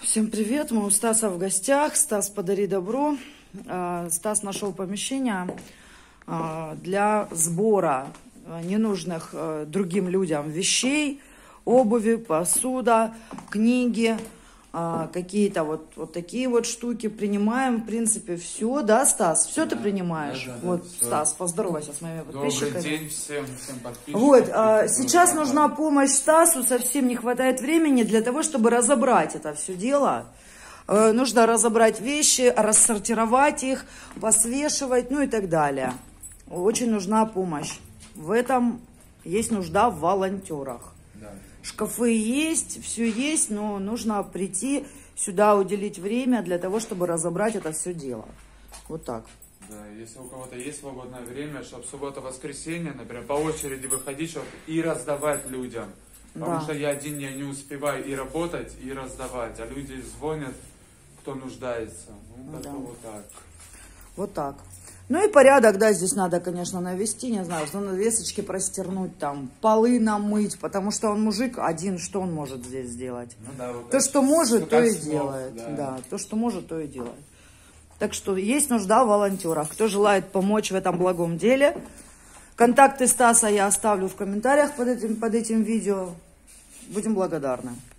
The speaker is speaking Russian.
Всем привет, мы у Стаса в гостях. Стас, подари добро. Стас нашел помещение для сбора ненужных другим людям вещей, обуви, посуда, книги, какие-то вот такие вот штуки. Принимаем, в принципе, все, да, Стас? Все ты принимаешь? Да, вот, все. Стас, поздоровайся с моими подписчиками. Добрый день всем подписчикам. Вот, сейчас нужна помощь Стасу, совсем не хватает времени для того, чтобы разобрать это все дело. Нужно разобрать вещи, рассортировать их, посвешивать, ну и так далее. Очень нужна помощь. В этом есть нужда в волонтерах. Да. Шкафы есть, все есть, но нужно прийти сюда, уделить время для того, чтобы разобрать это все дело. Вот так. Да, если у кого-то есть свободное время, чтобы суббота-воскресенье, например, по очереди выходить, чтобы и раздавать людям. Потому Да. что я один не успеваю и работать, и раздавать. А люди звонят, кто нуждается. Ну, как-то Да. вот так. Вот так. Ну и порядок, да, здесь надо, конечно, навести, не знаю, занавесочки простернуть, там, полы намыть, потому что он мужик один, что он может здесь сделать? Ну, да, вот То, так. что может, то и Слов, делает. да. Да, то, что может, то и делает. Так что есть нужда в волонтерах. Кто желает помочь в этом благом деле, контакты Стаса я оставлю в комментариях под этим видео. Будем благодарны.